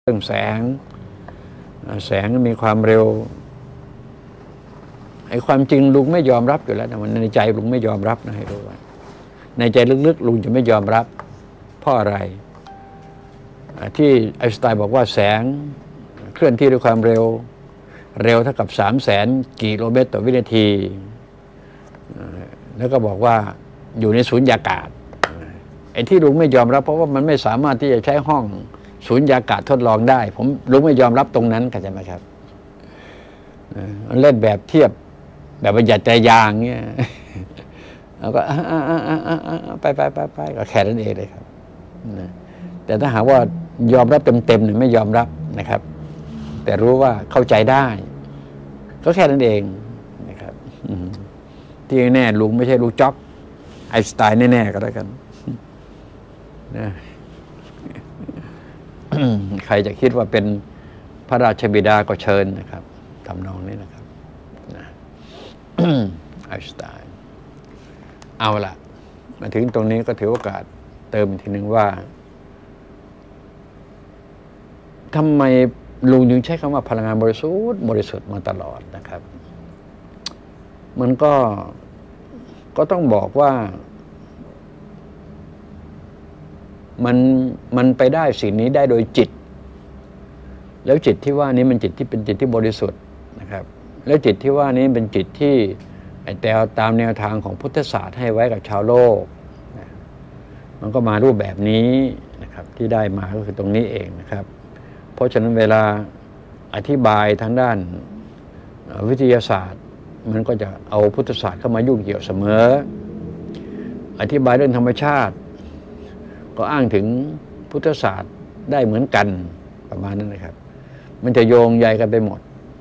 เรื่องแสงมีความเร็วไอ้ความจริงลุงไม่ยอมรับอยู่แล้วนะมันในใจลุงไม่ยอมรับนะให้รู้ว่าในใจลึกๆลุงจะไม่ยอมรับเพราะอะไรที่ไอน์สไตน์บอกว่าแสงเคลื่อนที่ด้วยความเร็วเท่ากับ300,000 กิโลเมตรต่อวินาทีแล้วก็บอกว่าอยู่ในสุญญากาศไอ้ที่ลุงไม่ยอมรับเพราะว่ามันไม่สามารถที่จะใช้ห้องสุญญากาศทดลองได้ลุงไม่ยอมรับตรงนั้นเข้าใจไหมครับมันเล่นแบบเทียบแบบประหยัดใจยางเงี้ยแล้วก็ไปก็แค่นั้นเองเลยครับแต่ถ้าหากว่ายอมรับเต็มๆเนี่ยไม่ยอมรับนะครับแต่รู้ว่าเข้าใจได้ก็แค่นั้นเองนะครับที่แน่ลุงไม่ใช่ลุงจ๊อกไอน์สไตน์แน่ๆก็แล้วกันนะใครจะคิดว่าเป็นพระราชบิดาก็เชิญนะครับทำนองนี้นะครับไอน์สไตน์เอาละมาถึงตรงนี้ก็ถือโอกาสเติมอีกทีหนึ่งว่าทำไมลุงยังใช้คำว่าพลังงานบริสุทธิ์มาตลอดนะครับมันก็ต้องบอกว่ามันไปได้สิ่งนี้ได้โดยจิตแล้วจิตที่ว่านี้มันจิตที่เป็นจิตที่บริสุทธิ์นะครับแล้วจิตที่ว่านี้เป็นจิตที่แต่ตามแนวทางของพุทธศาสตร์ให้ไว้กับชาวโลกมันก็มารูปแบบนี้นะครับที่ได้มาก็คือตรงนี้เองนะครับเพราะฉะนั้นเวลาอธิบายทางด้านวิทยาศาสตร์มันก็จะเอาพุทธศาสตร์เข้ามายุ่งเกี่ยวเสมออธิบายเรื่องธรรมชาติก็อ้างถึงพุทธศาสตร์ได้เหมือนกันประมาณนั้นนะครับมันจะโยงใยกันไปหมด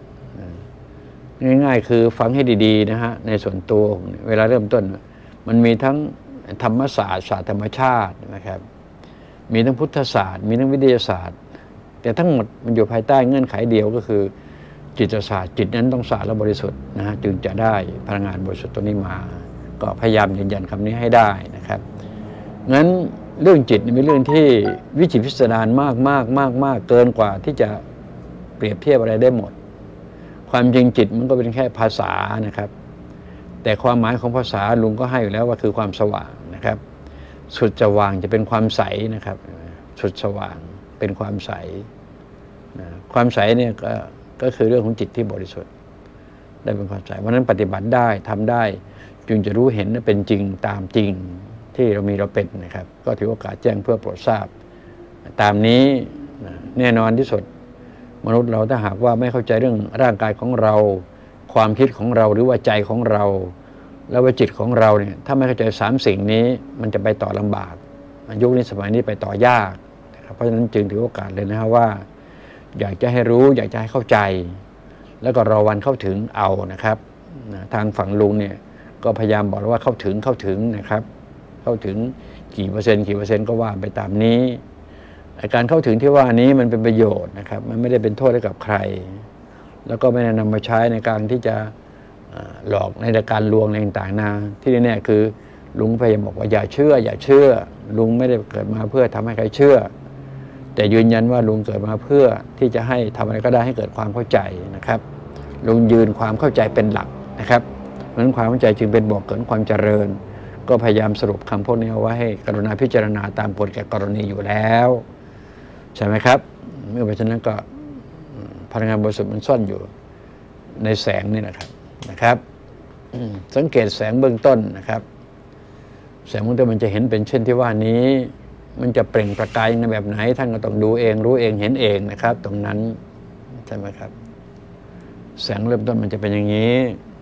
ง่ายๆคือฟังให้ดีๆนะฮะในส่วนตัวเวลาเริ่มต้นมันมีทั้งธรรมศาสตร์ศาสตร์ธรรมชาตินะครับมีทั้งพุทธศาสตร์มีทั้งวิทยาศาสตร์แต่ทั้งหมดมันอยู่ภายใต้เงื่อนไขเดียวก็คือจิตศาสตร์จิตนั้นต้องสะอาดและบริสุทธิ์นะฮะจึงจะได้พลังงานบริสุทธิ์ตัวนี้มาก็พยายามยืนยันคำนี้ให้ได้นะครับงั้นเรื่องจิตเป็นเรื่องที่วิจิตรพิสดารมากเกินกว่าที่จะเปรียบเทียบอะไรได้หมดความจริงจิตมันก็เป็นแค่ภาษานะครับแต่ความหมายของภาษาลุงก็ให้อยู่แล้วว่าคือความสว่างนะครับสุดสว่างจะเป็นความใสนะครับสุดสว่างเป็นความใสความใสเนี่ยก็คือเรื่องของจิตที่บริสุทธิ์ได้เป็นความใสเพราะนั้นปฏิบัติได้ทำได้จึงจะรู้เห็นเป็นจริงตามจริงที่เราเป็นนะครับก็ถือโอกาสแจ้งเพื่อโปรดทราบตามนี้แน่นอนที่สุดมนุษย์เราถ้าหากว่าไม่เข้าใจเรื่องร่างกายของเราความคิดของเราหรือว่าใจของเราแล้วว่าจิตของเราเนี่ยถ้าไม่เข้าใจ3 สิ่งนี้มันจะไปต่อลำบากยุคนี้สมัยนี้ไปต่อยากนะครับเพราะฉะนั้นจึงถือโอกาสเลยนะครับว่าอยากจะให้รู้อยากจะให้เข้าใจแล้วก็รอวันเข้าถึงเอานะครับทางฝั่งลุงเนี่ยก็พยายามบอกว่าเข้าถึงนะครับเข้าถึงกี่เปอร์เซ็นต์ก็ว่าไปตามนี้การเข้าถึงที่ว่านี้มันเป็นประโยชน์นะครับมันไม่ได้เป็นโทษให้กับใครแล้วก็ไม่ได้นำมาใช้ในการที่จะหลอกในการลวงอะไรต่างๆนาที่แน่ๆคือลุงพยายามบอกว่าอย่าเชื่อลุงไม่ได้เกิดมาเพื่อทำให้ใครเชื่อแต่ยืนยันว่าลุงเกิดมาเพื่อที่จะให้ทำอะไรก็ได้ให้เกิดความเข้าใจนะครับลุงยืนความเข้าใจเป็นหลักนะครับเพราะฉะนั้นความเข้าใจจึงเป็นบ่อกเกิดความเจริญก็พยายามสรุปคำพวกนี้เอาไว้ให้กรุณาพิจารณาตามกฎแก่กรณีอยู่แล้วใช่ไหมครับเมื่อเพราะฉะนั้นก็พลังงานบริสุทธิ์มันซ่อนอยู่ในแสงนี่นะครับสังเกตแสงเบื้องต้นนะครับแสงเบื้องต้นมันจะเห็นเป็นเช่นที่ว่านี้มันจะเปล่งประกายในแบบไหนท่านก็ต้องดูเองรู้เองเห็นเองนะครับตรงนั้นใช่ไหมครับแสงเริ่มต้นมันจะเป็นอย่างนี้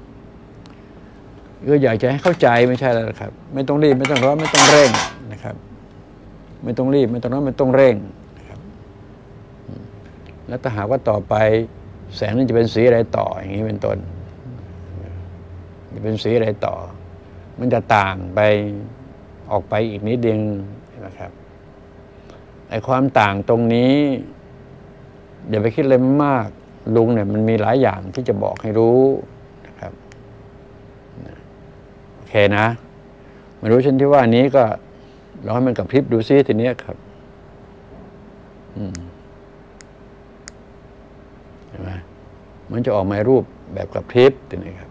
ก็อยากจะให้เข้าใจไม่ใช่แล้วครับไม่ต้องรีบไม่ต้องร้อนไม่ต้องเร่งนะครับไม่ต้องรีบไม่ต้องร้อนไม่ต้องเร่งนะครับแล้วถ้าหากว่าต่อไปแสงนั้นจะเป็นสีอะไรต่ออย่างนี้เป็นต้นจะเป็นสีอะไรต่อมันจะต่างไปออกไปอีกนิดเดียวนะครับไอ้ความต่างตรงนี้อย่าไปคิดเลยมากลุงเนี่ยมันมีหลายอย่างที่จะบอกให้รู้นะครับโอเคนะไม่รู้ฉันที่ว่านี้ก็ลองให้มันกับพริบดูซิทีนี้ครับมันจะออกมารูปแบบกระพริบนะครับ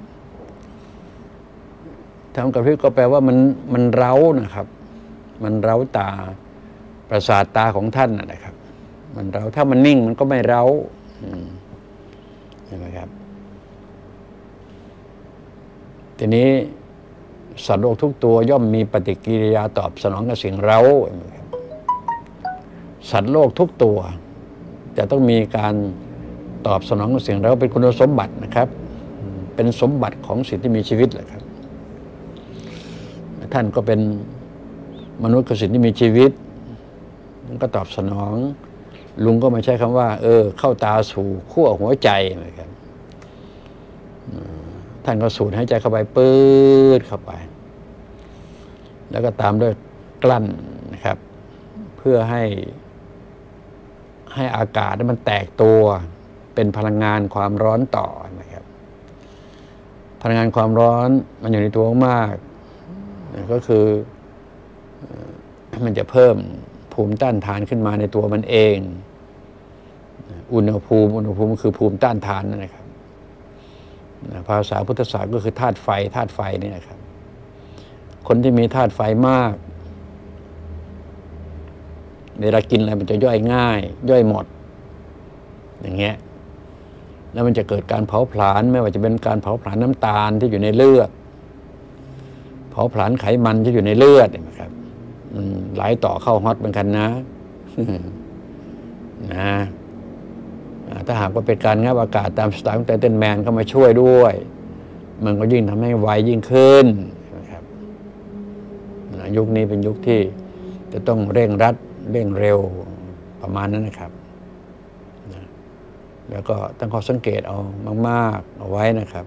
ทำกระพริบก็แปลว่ามันเร้านะครับ มันเร้าตาประสาทตาของท่านนะครับมันเร้าถ้ามันนิ่งมันก็ไม่เร้าเห็นไหมครับทีนี้สัตว์โลกทุกตัวย่อมมีปฏิกิริยาตอบสนองกับสิ่งเร้าสัตว์โลกทุกตัวจะต้องมีการตอบสนองกับสิ่งเร้าเป็นคุณสมบัตินะครับเป็นสมบัติของสิ่งที่มีชีวิตแหละครับท่านก็เป็นมนุษย์กับสิ่งที่มีชีวิตมันก็ตอบสนองลุงก็มาใช้คำว่าเข้าตาสู่ขั้วหัวใจนะครับท่านก็สูดหายใจเข้าไปปื๊ดเข้าไปแล้วก็ตามด้วยกลั้นนะครับเพื่อให้อากาศมันแตกตัวเป็นพลังงานความร้อนต่อนะครับพลังงานความร้อนมันอยู่ในตัวมากก็คือมันจะเพิ่มภูมิต้านทานขึ้นมาในตัวมันเองอุณหภูมิคือภูมิต้านทานนั่นนะครับภาษาพุทธศาสตร์ก็คือธาตุไฟนี่นะครับคนที่มีธาตุไฟมากเวลากินอะไรมันจะย่อยง่ายย่อยหมดอย่างเงี้ยแล้วมันจะเกิดการเผาผลาญไม่ว่าจะเป็นการเผาผลาญน้ำตาลที่อยู่ในเลือดเผาผลาญไขมันที่อยู่ในเลือดนะครับไหลต่อเข้าฮอตเหมือนกันนะถ้าหากว่าเป็นการงับอากาศตามสไตล์ของไททันแมนเข้ามาช่วยด้วยมันก็ยิ่งทำให้ไวยิ่งขึ้นนะครับยุคนี้เป็นยุคที่จะต้องเร่งรัดเร่งเร็วประมาณนั้นนะครับแล้วก็ตั้งข้อสังเกตเอามากๆเอาไว้นะครับ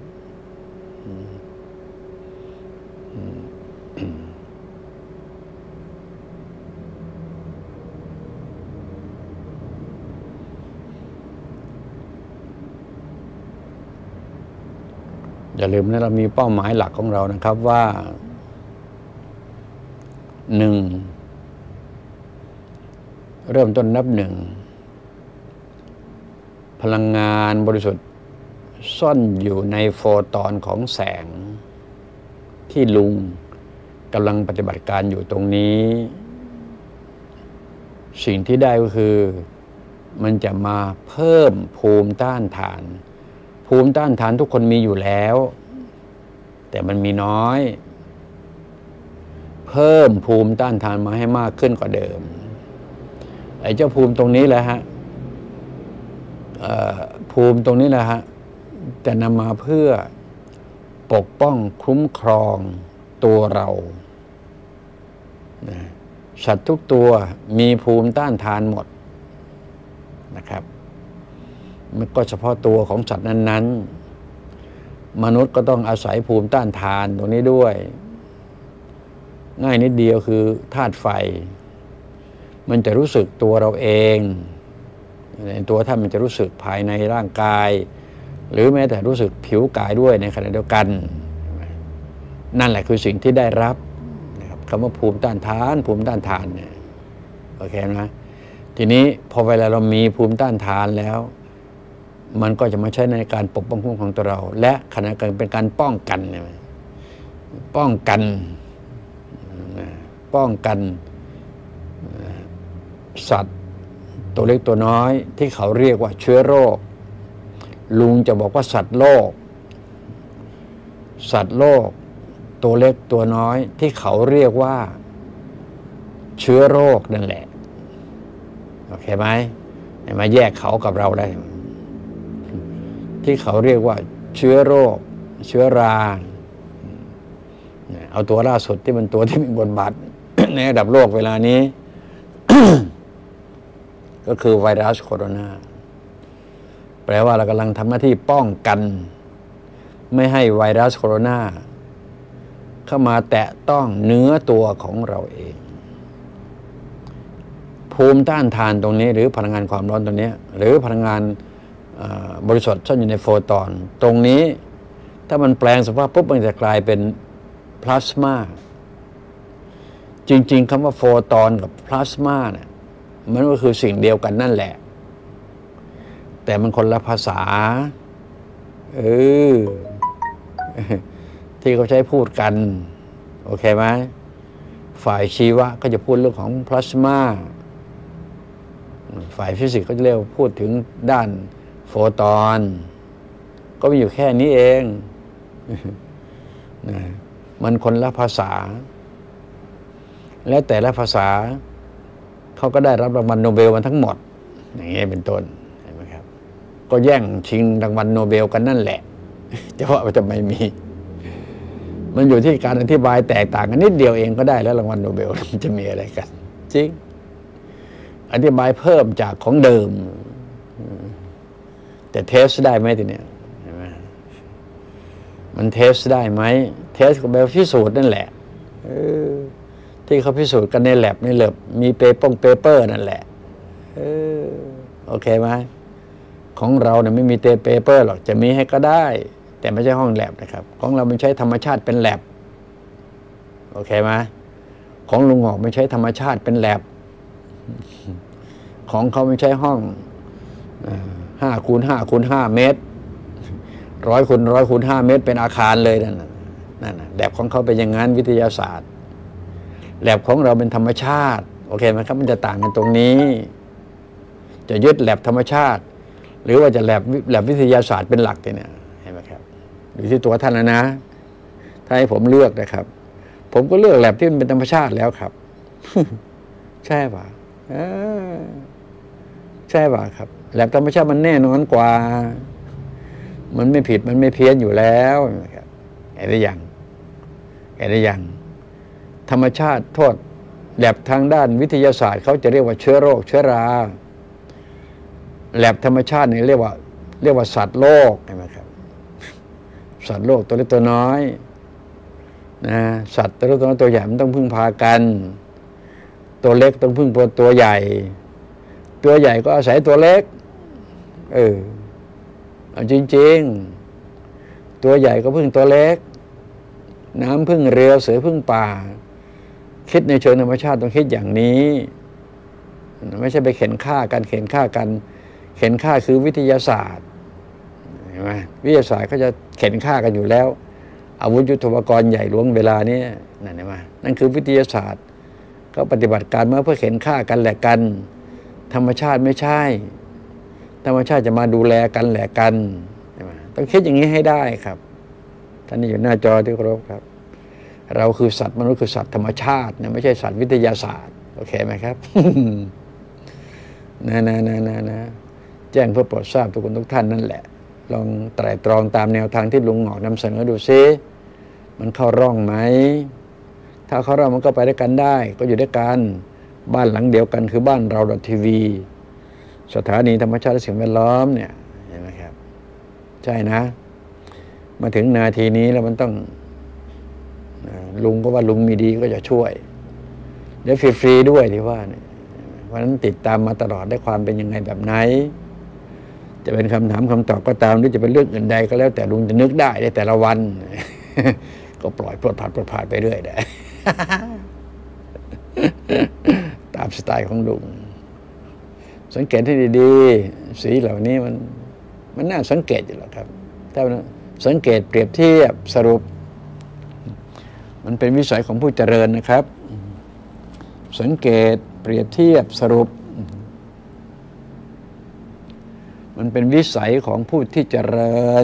อย่าลืมนะเรามีเป้าหมายหลักของเรานะครับว่า1เริ่มต้นนับ1พลังงานบริสุทธิ์ซ่อนอยู่ในโฟตอนของแสงที่ลุงกำลังปฏิบัติการอยู่ตรงนี้สิ่งที่ได้ก็คือมันจะมาเพิ่มภูมิต้านทานภูมิต้านทานทุกคนมีอยู่แล้วแต่มันมีน้อยเพิ่มภูมิต้านทานมาให้มากขึ้นกว่าเดิมไอ้เจ้าภูมิตรงนี้แหละฮะภูมิตรงนี้แหละฮะจะนำมาเพื่อปกป้องคุ้มครองตัวเราสัตว์ทุกตัวมีภูมิต้านทานหมดนะครับมันก็เฉพาะตัวของสัตว์นั้นๆมนุษย์ก็ต้องอาศัยภูมิต้านทานตรงนี้ด้วยง่ายนิดเดียวคือธาตุไฟมันจะรู้สึกตัวเราเองในตัวท่านมันจะรู้สึกภายในร่างกายหรือแม้แต่รู้สึกผิวกายด้วยในขณะเดียวกันนั่นแหละคือสิ่งที่ได้รับนะครับคำว่าภูมิต้านทานเนี่ยโอเคนะทีนี้พอเวลาเรามีภูมิต้านทานแล้วมันก็จะมาใช้ในการปกป้องคุ้มครองตัวเราและขณะเดียวกันเป็นการป้องกันสัตว์ตัวเล็กตัวน้อยที่เขาเรียกว่าเชื้อโรคลุงจะบอกว่าสัตว์โลกตัวเล็กตัวน้อยที่เขาเรียกว่าเชื้อโรคนั่นแหละโอเคไหมมาแยกเขากับเราได้ที่เขาเรียกว่าเชื้อโรคเชื้อราเอาตัวล่าสุดที่มันตัวที่มีบทบาท ในระดับโลกเวลานี้ ก็คือไวรัสโคโรนาแปลว่าเรากำลังทำหน้าที่ป้องกันไม่ให้ไวรัสโคโรนาเข้ามาแตะต้องเนื้อตัวของเราเองภูมิต้านทานตรงนี้หรือพลังงานความร้อนตรงนี้หรือพลังงานบริสุทธิ์ซ่อนอยู่ในโฟตอนตรงนี้ถ้ามันแปลงสภาพปุ๊บมันจะกลายเป็นพลาสมาจริงๆคำว่าโฟตอนกับพลาสมาเนี่ยมันก็คือสิ่งเดียวกันนั่นแหละแต่มันคนละภาษาเออที่เขาใช้พูดกันโอเคไหมฝ่ายชีวะก็จะพูดเรื่องของพลาสมาฝ่ายฟิสิกส์ก็จะเรียกพูดถึงด้านโฟตอนก็มีอยู่แค่นี้เองนะมันคนละภาษาและแต่ละภาษาเขาก็ได้รับรางวัลโนเบลมาทั้งหมดอย่างนี้เป็นต้นเห็นไหมครับก็แย่งชิงรางวัลโนเบลกันนั่นแหละจะว่าจะไม่มีมันอยู่ที่การอธิบายแตกต่างกันนิดเดียวเองก็ได้แล้วรางวัลโนเบลมันจะมีอะไรกันจริงอธิบายเพิ่มจากของเดิมแต่เทสได้ไหมทีเนี้ยเห็นไหมมันเทสได้ไหมเทสก็แบบพิสูจน์นั่นแหละที่เขาพิสูจน์กันในแลบมีเปเปอร์นั่นแหละโอเคไหมของเราเนี่ยไม่มีเปเปอร์หรอกจะมีให้ก็ได้แต่ไม่ใช่ห้องแลบนะครับของเรามันใช้ธรรมชาติเป็นแลบโอเคไหมของลุงหอกไม่ใช้ธรรมชาติเป็นแลบของเขาไม่ใช้ห้อง5x5x5 เมตร100x100x5 เมตรเป็นอาคารเลยนั่นแลบของเขาเป็นอย่างนั้นวิทยาศาสตร์แลบของเราเป็นธรรมชาติโอเคไหมครับมันจะต่างกันตรงนี้จะยึดแลบธรรมชาติหรือว่าจะแลบวิทยาศาสตร์เป็นหลักเนี่ยเห็นไหมครับอยู่ที่ตัวท่านนะถ้าให้ผมเลือกนะครับผมก็เลือกแลบที่มันเป็นธรรมชาติแล้วครับ ใช่ป่ะใช่ป่ะครับแลบธรรมชาติมันแน่นอนกว่ามันไม่ผิดมันไม่เพี้ยนอยู่แล้วนะครับเห็นหรือยังธรรมชาติโทษแลบทางด้านวิทยาศาสตร์เขาจะเรียกว่าเชื้อโรคเชื้อราแลบธรรมชาตินี่เรียกว่าสัตว์โลกใช่ไหมครับสัตว์โลกตัวเล็กตัวน้อยนะสัตว์ตัวเล็กตัวน้อยตัวใหญ่มันต้องพึ่งพากันตัวเล็กต้องพึ่งตัวใหญ่ตัวใหญ่ก็อาศัยตัวเล็กเอาจริงๆตัวใหญ่ก็พึ่งตัวเล็กน้ำพึ่งเรือเสือพึ่งป่าคิดในเชิงธรรมชาติต้องคิดอย่างนี้ไม่ใช่ไปเข็นฆ่ากันเข็นฆ่าคือวิทยาศาสตร์เห็นไหมวิทยาศาสตร์เขาจะเข็นฆ่ากันอยู่แล้วอาวุธยุทโธปกรณ์ใหญ่หลวงเวลานี้นั่นเห็นไหมนั่นคือวิทยาศาสตร์เขาปฏิบัติการมาเพื่อเข็นฆ่ากันแหละกันธรรมชาติไม่ใช่ธรรมชาติจะมาดูแลกันแหละกันใช่ไหมต้องคิดอย่างนี้ให้ได้ครับท่านนี่อยู่หน้าจอที่เคารพครับเราคือสัตว์มนุษย์คือสัตว์ธรรมชาตินะไม่ใช่สัตว์วิทยาศาสตร์โอเคไหมครับ นะแจ้งเพื่อโปรดทราบทุกคนทุกท่านนั่นแหละลองไตร่ตรองตามแนวทางที่ลุงหงอกนำเสนอดูซิมันเข้าร่องไหมถ้าเข้าร่องมันก็ไปด้วยกันได้ก็อยู่ด้วยกันบ้านหลังเดียวกันคือบ้านเราทีวีสถานีธรรมชาติและสิ่งแวดล้อมเนี่ยเห็นไหมครับใช่นะมาถึงนาทีนี้แล้วมันต้องลุงก็ว่าลุงมีดีก็จะช่วยเดี๋ยวฟรีๆด้วยที่ว่าเนี่ยเพราะฉะนั้นติดตามมาตลอดได้ความเป็นยังไงแบบไหนจะเป็นคำถามคำตอบก็ตามหรือจะเป็นเรื่องอื่นใดก็แล้วแต่ลุงจะนึกได้ในแต่ละวัน ก็ปล่อยพลดผ่านไปเรื่อยได้ ตามสไตล์ของลุงสังเกตให้ดีๆสีเหล่านี้มันน่าสังเกตอยู่แล้วครับถ้าสังเกตเปรียบเทียบสรุปมันเป็นวิสัยของผู้เจริญนะครับสังเกตเปรียบเทียบสรุปมันเป็นวิสัยของผู้ที่เจริญ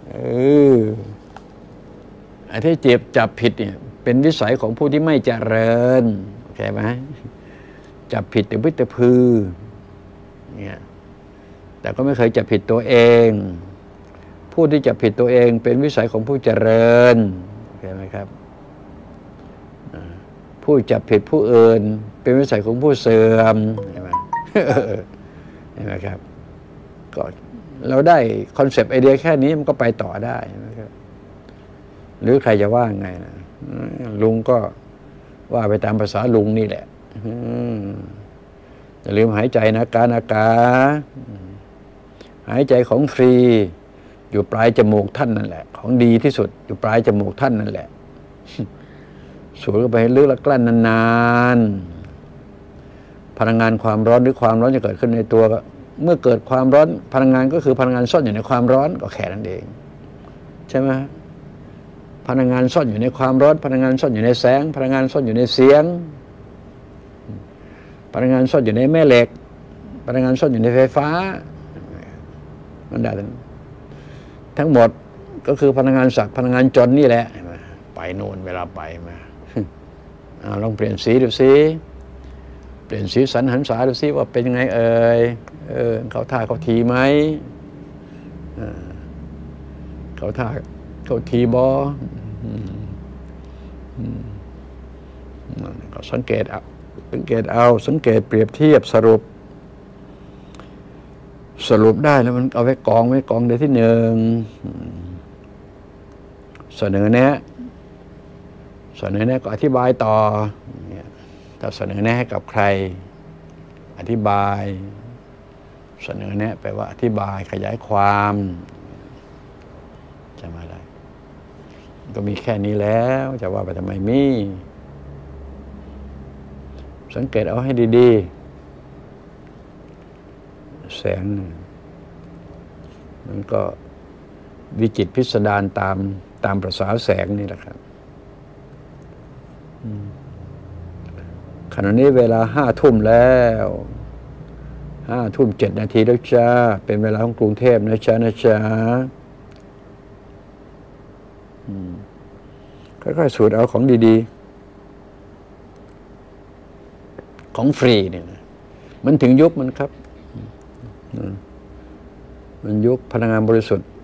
ไอ้ที่จับผิดเนี่ยเป็นวิสัยของผู้ที่ไม่เจริญโอเคไหมจับผิดแต่วิตพือเนี่ยแต่ก็ไม่เคยจับผิดตัวเองผู้ที่จับผิดตัวเองเป็นวิสัยของผู้เจริญโอเคไหมครับผู้จับผิดผู้อื่นเป็นวิสัยของผู้เสื่อมเห็นไหมเห็นไหมครับก็เราได้คอนเซปต์ไอเดียแค่นี้มันก็ไปต่อได้นะครับหรือใครจะว่าไงนะลุงก็ว่าไปตามภาษาลุงนี่แหละอย่าลืมหายใจนะกาหายใจของฟรีอยู่ปลายจมูกท่านนั่นแหละของดีที่สุดอยู่ปลายจมูกท่านนั่นแหละสูดเข้าไปลึกและกลั้นนานๆพลังงานความร้อนหรือความร้อนจะเกิดขึ้นในตัวเมื่อเกิดความร้อนพลังงานก็คือพลังงานซ่อนอยู่ในความร้อนก็แค่นั้นเองใช่ไหมพลังงานซ่อนอยู่ในความร้อนพลังงานซ่อนอยู่ในแสงพลังงานซ่อนอยู่ในเสียงพลังงานซ่อนอยู่ในแม่เหล็กพลังงานซ่อนอยู่ในไฟฟ้ามันได้ทั้งหมดก็คือพลังงานศักดิ์พลังงานจนนี่แหละไปโน่นเวลาไปมาลองเปลี่ยนสีดูสิเปลี่ยนสีสันหันษาดูสิว่าเป็นยังไงเขาท่าเขาทีไหมเขาท่าเขาทีบอก็สังเกตเอาสังเกตเปรียบเทียบสรุปได้แล้วมันเอาไว้กองเดี๋ยวที่หนึ่งเสนอแนะก็อธิบายต่อถ้าเสนอแนะให้กับใครอธิบายเสนอแนะแปลว่าอธิบายขยายความจะมาอะไรก็มีแค่นี้แล้วจะว่าไปทำไมมีสังเกตเอาให้ดีๆแสงมันก็วิจิตรพิสดารตามประสาแสงนี่แหละครับขณะนี้เวลา5 ทุ่มแล้ว5 ทุ่ม 7 นาทีแล้วจ้าเป็นเวลาของกรุงเทพนะจ๊ะค่อยๆสูดเอาของดีๆของฟรีเนี่ยนะมันถึงยุคมันครับมันยุคพลังงานบริสุทธิ์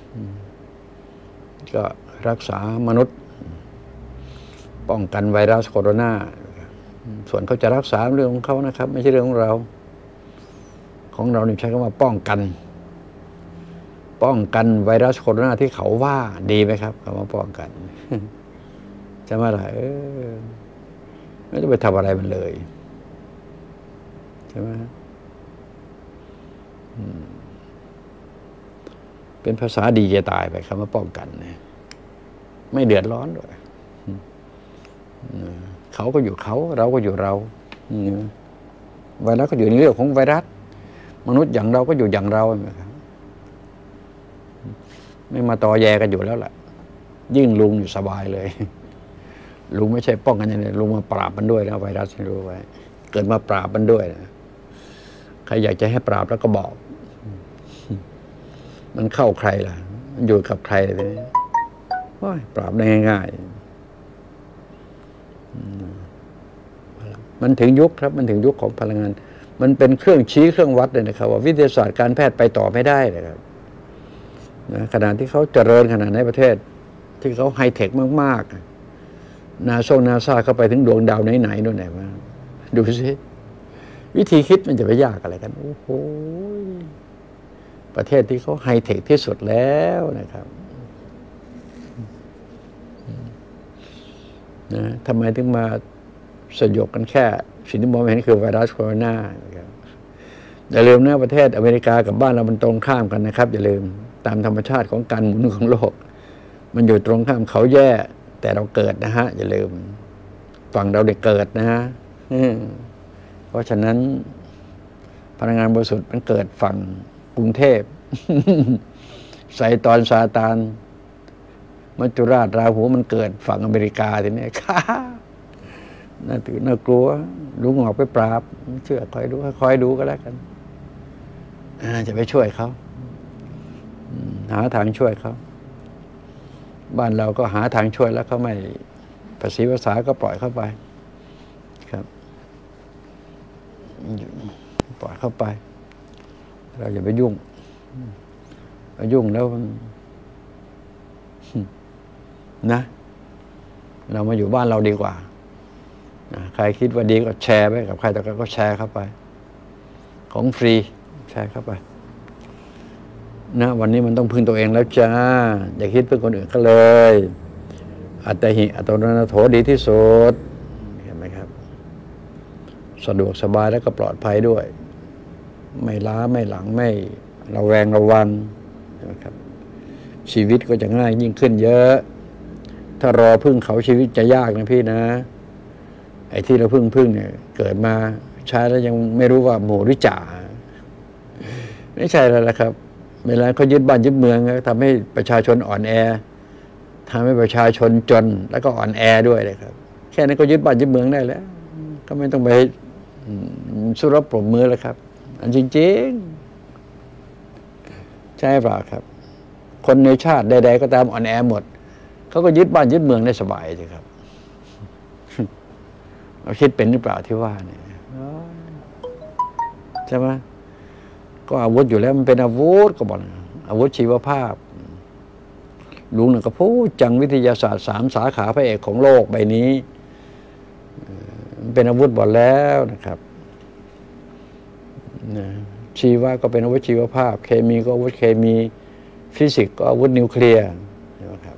ก็รักษามนุษย์ป้องกันไวรัสโคโรนาส่วนเขาจะรักษาเรื่องของเขานะครับไม่ใช่เรื่องของเรานี่ใช้คำว่าป้องกันไวรัสโคโรนาที่เขาว่าดีไหมครับคำว่าป้องกันจะมาอะไรไม่ต้องไปทำอะไรมันเลยใช่ไหมเป็นภาษาดีจะตายไปคำว่าป้องกันเนี่ยไม่เดือดร้อนด้วยเขาก็อยู่เขาเราก็อยู่เราไวรัสก็อยู่ในเรื่องของไวรัสมนุษย์อย่างเราก็อยู่อย่างเราไม่มาตอแยกันอยู่แล้วล่ะยิ่งลุงอยู่สบายเลยลุงไม่ใช่ป้องกันอย่างนี้ลุงมาปราบมันด้วยนะไวรัสให้รู้ไว้เกิดมาปราบมันด้วยนะใครอยากจะให้ปราบแล้วก็บอกมันเข้าใครล่ะมันอยู่กับใครเลยปราบได้ง่ายๆมันถึงยุคครับมันถึงยุคของพลังงานมันเป็นเครื่องชี้เครื่องวัดเลยนะครับว่าวิทยาศาสตร์การแพทย์ไปต่อไม่ได้เลยครับขณะที่เขาเจริญขนาดในประเทศที่เขาไฮเทคมากๆนาซาเข้าไปถึงดวงดาวไหนๆนู่นไหนมาดูสิวิธีคิดมันจะไปยากอะไรกันโอ้โหประเทศที่เขาไฮเทคที่สุดแล้วนะครับนะทำไมถึงมาสยบกันแค่สิ่งที่มองไม่เห็นคือไวรัสโคโรนาอย่าลืมนะประเทศอเมริกากับบ้านเรามันตรงข้ามกันนะครับอย่าลืมตามธรรมชาติของการหมุนของโลกมันอยู่ตรงข้ามเขาแย่แต่เราเกิดนะฮะอย่าลืมฝั่งเราได้เกิดนะฮะเพราะฉะนั้นพลังงานบริสุทธิ์มันเกิดฝั่งกรุงเทพไซตอนซาตานมัจจุราชราหูมันเกิดฝั่งอเมริกาทีนี้ค่ะน่าตื่นน่ากลัวลุงออกไปปราบเชื่อคอยดูก็แล้วกันจะไปช่วยเขาหาทางช่วยเขาบ้านเราก็หาทางช่วยแล้วเขาไม่ภาษาก็ปล่อยเข้าไปครับปล่อยเข้าไปเราอย่าไปยุ่งแล้วนะเรามาอยู่บ้านเราดีกว่าใครคิดว่าดีก็แชร์ไปกับใครต่อใครก็แชร์เข้าไปของฟรีแชร์เข้าไปนะวันนี้มันต้องพึ่งตัวเองแล้วจ้าอย่าคิดพึ่งคนอื่นก็เลยอัตติอัตโนนาโถดีที่สุดเห็นไหมครับสะดวกสบายและก็ปลอดภัยด้วยไม่ล้าไม่หลังไม่ระแวงระวังนะครับชีวิตก็จะง่ายยิ่งขึ้นเยอะถ้ารอพึ่งเขาชีวิตจะยากนะพี่นะไอ้ที่เราพึ่งเนี่ยเกิดมาใช้แล้วยังไม่รู้ว่าหมูหรือจ่าไม่ใช่แล้วละครับเวลาเขายึดบ้านยึดเมืองทำให้ประชาชนอ่อนแอทำให้ประชาชนจนแล้วก็อ่อนแอด้วยเลยครับแค่นั้นก็ยึดบ้านยึดเมืองได้แล้วก็ไม่ต้องไปสู้รบปรบมือแล้วครับอันจริงๆใช่เปล่าครับคนในชาติใดๆก็ตามอ่อนแอหมดเขาก็ยึดบ้านยึดเมืองได้สบายสิครับเราคิดเป็นหรือเปล่าที่ว่าเนี่ยใช่ไหมก็อาวุธอยู่แล้วมันเป็นอาวุธก็บอกอาวุธชีวภาพลุงเนี่ยก็พูดจังวิทยาศาสตร์3 สาขาพระเอกของโลกใบนี้มันเป็นอาวุธหมดแล้วนะครับชีวะก็เป็นอาวุธชีวภาพเคมีก็อาวุธเคมีฟิสิกส์ก็อาวุธนิวเคลียร์นะครับ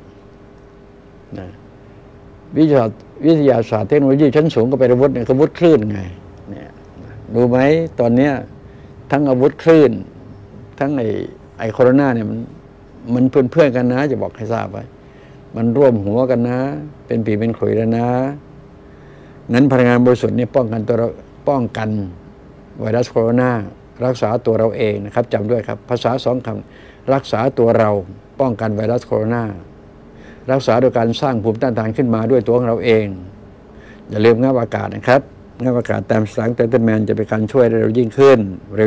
วิทยาศาสตร์เทคโนโลยีชั้นสูงก็เป็นอาวุธเนี่ยอาวุธคลื่นไงเนี่ยรู้ไหมตอนเนี้ยทั้งอาวุธคลื่นทั้งไอโคโรนาเนี่ยมันเพื่อนกันนะจะบอกให้ทราบไว้มันร่วมหัวกันนะเป็นปีเป็นขลุยแล้วนะงั้นพลังงานบริสุทธิ์เนี่ยป้องกันไวรัสโคโรนารักษาตัวเราเองนะครับจำด้วยครับภาษา2 คำรักษาตัวเราป้องกันไวรัสโคโรนารักษาโดยการสร้างภูมิต้านทานขึ้นมาด้วยตัวของเราเองอย่าลืมงับอากาศนะครับงับอากาศตามสารเตอร์แมนจะเป็นการช่วยเร็วยิ่งขึ้น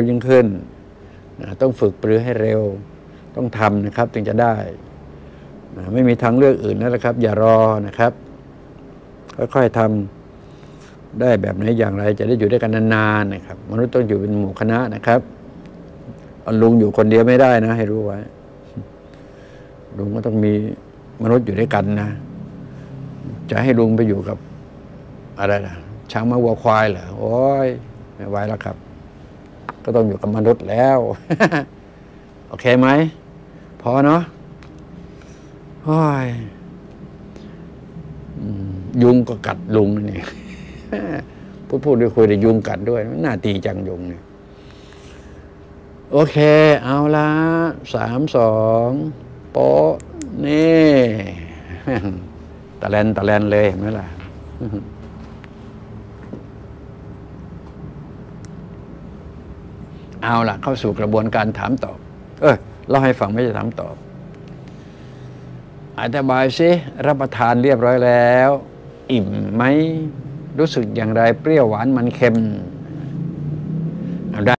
ต้องฝึกปรือให้เร็วต้องทำนะครับถึงจะได้ไม่มีทางเลือกอื่นนะครับอย่ารอนะครับค่อยๆทำได้แบบไหนอย่างไรจะได้อยู่ด้วยกันนานๆนะครับมนุษย์ต้องอยู่เป็นหมู่คณะนะครับลุงอยู่คนเดียวไม่ได้นะให้รู้ไว้ลุงก็ต้องมีมนุษย์อยู่ด้วยกันนะจะให้ลุงไปอยู่กับอะไรล่ะช้างม้าวัวควายเหรอโอ้ยไม่ไหวแล้วครับก็ต้องอยู่กับมนุษย์แล้ว โอเคไหมพอเนาะโอ้ยยุงก็กัดลุงนี่ พูดด้วยคุยแต่ยุงกัดด้วยน่าตีจังยุงเนี่ยโอเคเอาละ3 2โป๊ะนี่ตะแลนเลยเห็นไหมล่ะเอาล่ะเข้าสู่กระบวนการถามตอบเล่าให้ฟังไม่ใช่ถามตอบอธิบายสิรับประทานเรียบร้อยแล้วอิ่มไหมรู้สึกอย่างไรเปรี้ยวหวานมันเค็ม